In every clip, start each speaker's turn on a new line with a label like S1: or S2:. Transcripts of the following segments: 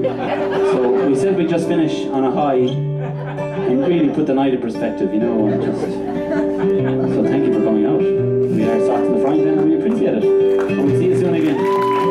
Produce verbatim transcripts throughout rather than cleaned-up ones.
S1: So we said we'd just finish on a high and really put the night in perspective, you know, and just... So thank you for coming out. We are socks in the frying pan and we appreciate it. And we'll see you soon again.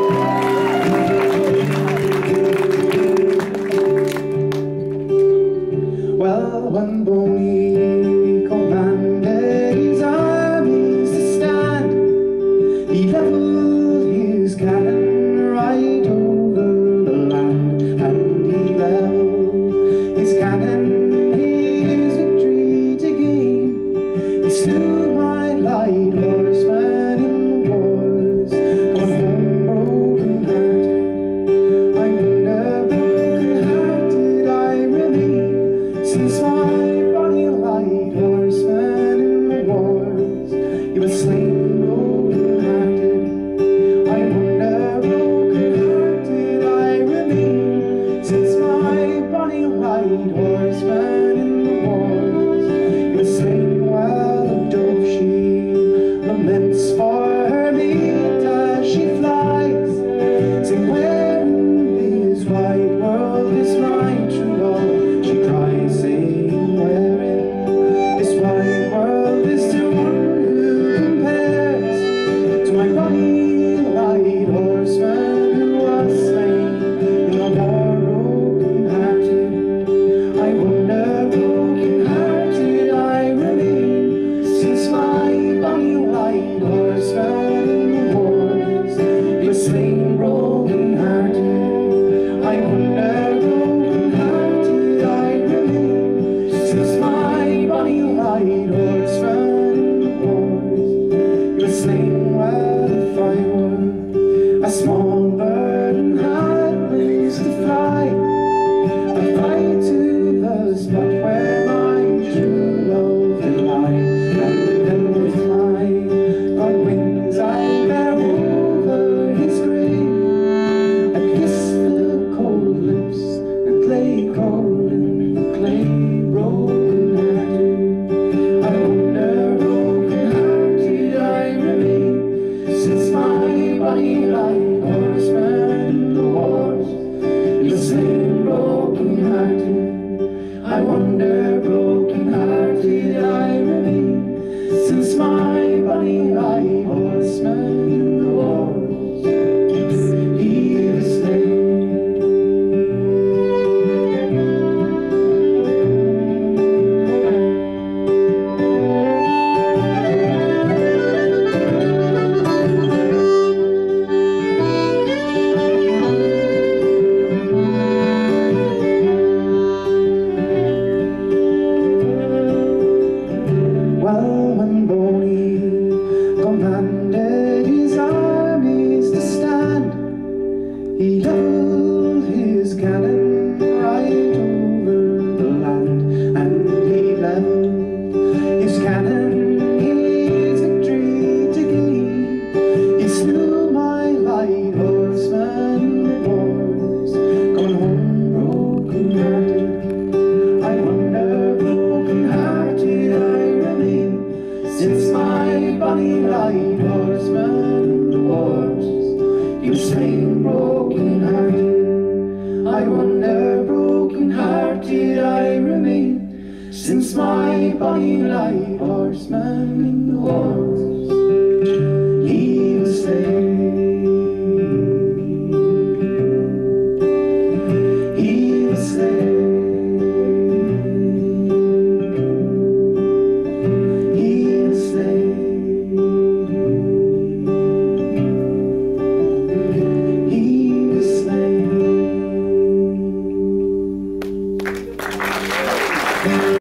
S2: Well, when Bonny commanded his armies to stand, he leveled his cannon right over the land, and he leveled his cannon, his victory to gain. He slew my light horseman in the wars, going home broken hearted. I wonder broken hearted I remain, since my bonny light horseman in the wars, he was slain broken hearted. I wonder broken hearted I remain, since my bonny light horseman in the wars, he was slain while the dove she laments for her mate as she flies, saying, where in this wide world is my true love? She cries, saying, where in this wide world is there one who compares to my bonny light horseman who was slain in the war broken hearted? I wonder broken hearted I remain, since my bonny light horseman in the wars, he was slain broken hearted. I wonder broken hearted I remain, since my bonny light horseman in the wars, he was slain while the fire, a small bird and had wings to fly. I fly to the spot where my true love did lie, and then with my broad wings I bear over his grave. I kiss the cold lips and lay cold in the clay, broken hearted. I wonder broken hearted I remain, since my bonny light horseman in the wars, he was slain broken hearted. I wonder broken hearted I remain, since my bonny light horseman in the wars, he was slain. Well, when Bonny commanded his armies to stand, he leveled his cannon right over the land, and he leveled his cannon, his victory to gain. He slew my light horseman in the wars, going home broken hearted. I wonder broken hearted I remain, since my bonny light horseman in the wars, he was slain broken hearted. I wonder broken hearted I remain, since my bonny light horseman in the wars.